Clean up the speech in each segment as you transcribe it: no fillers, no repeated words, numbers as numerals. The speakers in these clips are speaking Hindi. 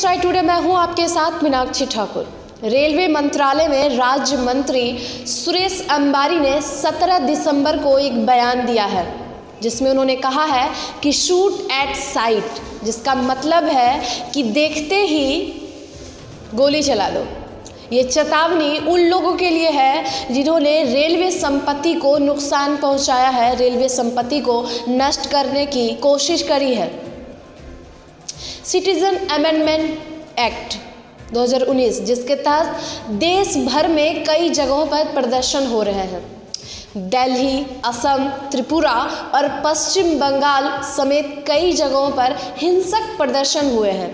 न्यूज़ राइट टुडे मैं हूं आपके साथ मीनाक्षी ठाकुर। रेलवे मंत्रालय में राज्य मंत्री सुरेश अंबारी ने 17 दिसंबर को एक बयान दिया है जिसमें उन्होंने कहा है कि शूट एट साइट, जिसका मतलब है कि देखते ही गोली चला दो। ये चेतावनी उन लोगों के लिए है जिन्होंने रेलवे संपत्ति को नुकसान पहुंचाया है, रेलवे संपत्ति को नष्ट करने की कोशिश करी है। सिटीजन अमेंडमेंट एक्ट 2019, जिसके तहत देश भर में कई जगहों पर प्रदर्शन हो रहे हैं। दिल्ली, असम, त्रिपुरा और पश्चिम बंगाल समेत कई जगहों पर हिंसक प्रदर्शन हुए हैं।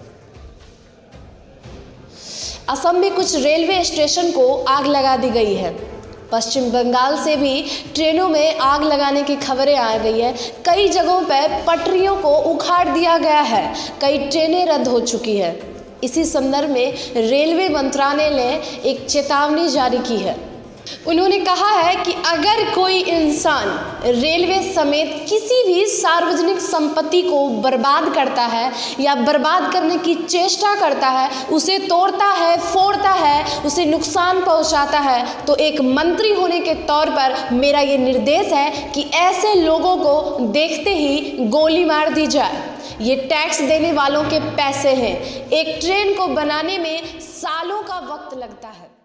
असम में कुछ रेलवे स्टेशन को आग लगा दी गई है। पश्चिम बंगाल से भी ट्रेनों में आग लगाने की खबरें आ गई है। कई जगहों पर पटरियों को उखाड़ दिया गया है, कई ट्रेनें रद्द हो चुकी है। इसी संदर्भ में रेलवे मंत्रालय ने एक चेतावनी जारी की है। उन्होंने कहा है कि अगर कोई इंसान रेलवे समेत किसी भी सार्वजनिक संपत्ति को बर्बाद करता है या बर्बाद करने की चेष्टा करता है, उसे तोड़ता है, फोड़ता है, उसे नुकसान पहुंचाता है, तो एक मंत्री होने के तौर पर मेरा ये निर्देश है कि ऐसे लोगों को देखते ही गोली मार दी जाए। ये टैक्स देने वालों के पैसे हैं। एक ट्रेन को बनाने में सालों का वक्त लगता है।